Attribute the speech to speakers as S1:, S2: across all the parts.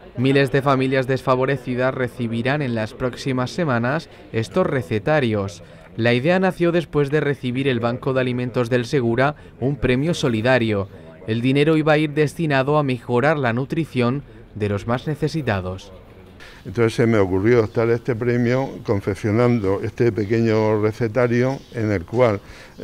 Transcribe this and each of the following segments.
S1: Miles de familias desfavorecidas recibirán en las próximas semanas estos recetarios. La idea nació después de recibir el Banco de Alimentos del Segura un premio solidario. El dinero iba a ir destinado a mejorar la nutrición de los más necesitados.
S2: Entonces se me ocurrió optar a este premio confeccionando este pequeño recetario en el cual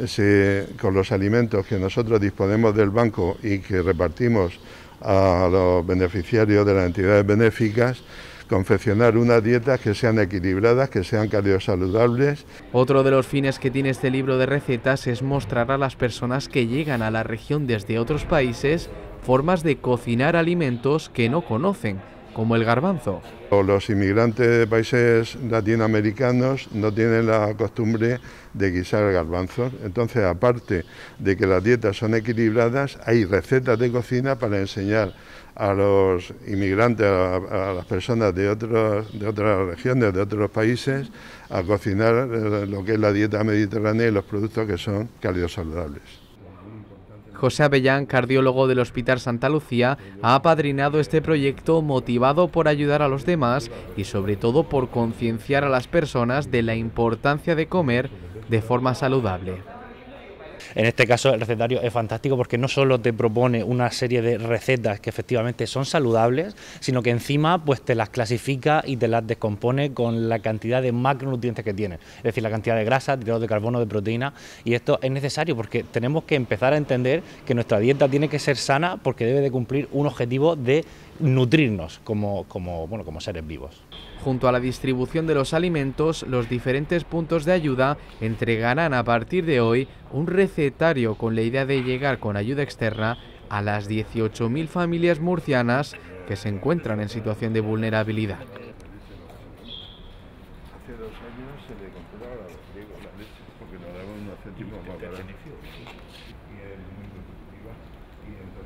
S2: con los alimentos que nosotros disponemos del banco y que repartimos a los beneficiarios de las entidades benéficas, confeccionar unas dietas que sean equilibradas, que sean cardiosaludables.
S1: Otro de los fines que tiene este libro de recetas es mostrar a las personas que llegan a la región desde otros países formas de cocinar alimentos que no conocen, como el garbanzo.
S2: Los inmigrantes de países latinoamericanos no tienen la costumbre de guisar garbanzos, entonces aparte de que las dietas son equilibradas, hay recetas de cocina para enseñar a los inmigrantes, a las personas de otras regiones, de otros países, a cocinar lo que es la dieta mediterránea y los productos que son cardiosaludables.
S1: José Avellán, cardiólogo del Hospital Santa Lucía, ha apadrinado este proyecto motivado por ayudar a los demás y sobre todo por concienciar a las personas de la importancia de comer de forma saludable.
S3: En este caso el recetario es fantástico porque no solo te propone una serie de recetas que efectivamente son saludables, sino que encima pues te las clasifica y te las descompone con la cantidad de macronutrientes que tiene, es decir, la cantidad de grasa, de hidratos de carbono, de proteína, y esto es necesario porque tenemos que empezar a entender que nuestra dieta tiene que ser sana porque debe de cumplir un objetivo de nutrirnos como seres vivos.
S1: Junto a la distribución de los alimentos, los diferentes puntos de ayuda entregarán a partir de hoy un recetario con la idea de llegar con ayuda externa a las 18.000 familias murcianas que se encuentran en situación de vulnerabilidad.
S2: Hace 2 años se le compró a los griegos la leche porque nos daban unos céntimos más baratos.